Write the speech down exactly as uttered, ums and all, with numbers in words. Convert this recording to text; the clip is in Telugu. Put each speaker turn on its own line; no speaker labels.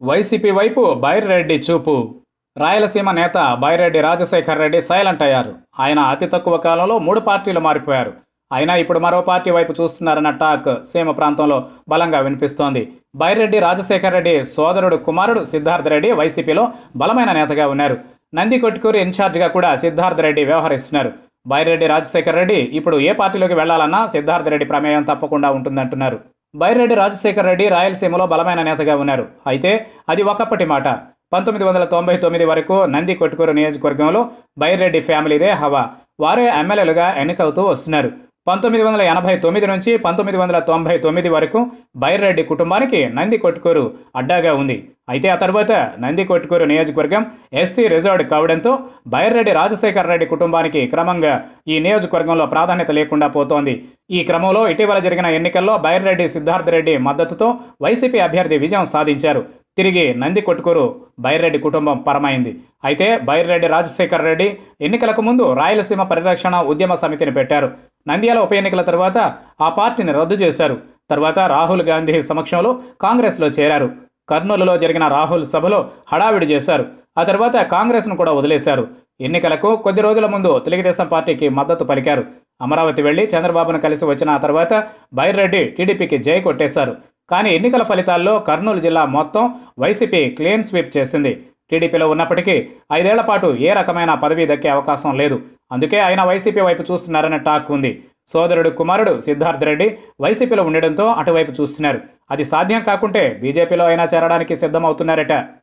వైసీపీ వైపు బైరెడ్డి చూపు. రాయలసీమ నేత బైరెడ్డి రాజశేఖర్ రెడ్డి సైలెంట్ అయ్యారు. ఆయన అతి తక్కువ కాలంలో మూడు పార్టీలు మారిపోయారు. అయినా ఇప్పుడు మరో పార్టీ వైపు చూస్తున్నారన్న టాక్ సీమ ప్రాంతంలో బలంగా వినిపిస్తోంది. బైరెడ్డి రాజశేఖర్ రెడ్డి సోదరుడు కుమారుడు సిద్ధార్థ రెడ్డి వైసీపీలో బలమైన నేతగా ఉన్నారు. నంది కొట్కూరు ఇన్ఛార్జిగా కూడా సిద్ధార్థ రెడ్డి వ్యవహరిస్తున్నారు. బైరెడ్డి రాజశేఖర్ రెడ్డి ఇప్పుడు ఏ పార్టీలోకి వెళ్లాలన్నా సిద్ధార్థ రెడ్డి ప్రమేయం తప్పకుండా ఉంటుందంటున్నారు. బైరెడ్డి రాజశేఖర్ రెడ్డి రాయలసీమలో బలమైన నేతగా ఉన్నారు. అయితే అది ఒకప్పటి మాట. పంతొమ్మిది వందల తొంభై తొమ్మిది వరకు నంది కొట్కూరు నియోజకవర్గంలో బైరెడ్డి ఫ్యామిలీదే హవా. వారే ఎమ్మెల్యేలుగా ఎన్నికవుతూ వస్తున్నారు. పంతొమ్మిది వందల ఎనభై తొమ్మిది నుంచి పంతొమ్మిది వందల తొంభై తొమ్మిది వరకు బైరెడ్డి కుటుంబానికి నంది కొట్కూరు అడ్డాగా ఉంది. అయితే ఆ తర్వాత నంది కొట్కూరు నియోజకవర్గం ఎస్సీ రిజర్వ్డ్ కావడంతో బైరెడ్డి రాజశేఖర్ రెడ్డి కుటుంబానికి క్రమంగా ఈ నియోజకవర్గంలో ప్రాధాన్యత లేకుండా పోతోంది. ఈ క్రమంలో ఇటీవల జరిగిన ఎన్నికల్లో బైరెడ్డి సిద్ధార్థ రెడ్డి మద్దతుతో వైసీపీ అభ్యర్థి విజయం సాధించారు. తిరిగి నంది కొట్కూరు బైరెడ్డి కుటుంబం పరమైంది. అయితే బైరెడ్డి రాజశేఖర్ రెడ్డి ఎన్నికలకు ముందు రాయలసీమ పరిరక్షణ ఉద్యమ సమితిని పెట్టారు. నంద్యాల ఉప ఎన్నికల తర్వాత ఆ పార్టీని రద్దు చేశారు. తర్వాత రాహుల్ గాంధీ సమక్షంలో కాంగ్రెస్లో చేరారు. కర్నూలులో జరిగిన రాహుల్ సభలో హడావిడి చేశారు. ఆ తర్వాత కాంగ్రెస్ను కూడా వదిలేశారు. ఎన్నికలకు కొద్ది రోజుల ముందు తెలుగుదేశం పార్టీకి మద్దతు పలికారు. అమరావతి వెళ్లి చంద్రబాబును కలిసి వచ్చిన ఆ తర్వాత బైరెడ్డి టీడీపీకి జై కొట్టేశారు. కానీ ఎన్నికల ఫలితాల్లో కర్నూలు జిల్లా మొత్తం వైసీపీ క్లీన్ స్వీప్ చేసింది. టీడీపీలో ఉన్నప్పటికీ ఐదేళ్ల పాటు ఏ రకమైన పదవి దక్కే అవకాశం లేదు. అందుకే ఆయన వైసీపీ వైపు చూస్తున్నారనే టాక్ ఉంది. సోదరుడు కుమారుడు సిద్ధార్థ రెడ్డి వైసీపీలో ఉండడంతో అటువైపు చూస్తున్నారు. అది సాధ్యం కాకుంటే బీజేపీలో అయినా చేరడానికి సిద్ధమవుతున్నారట.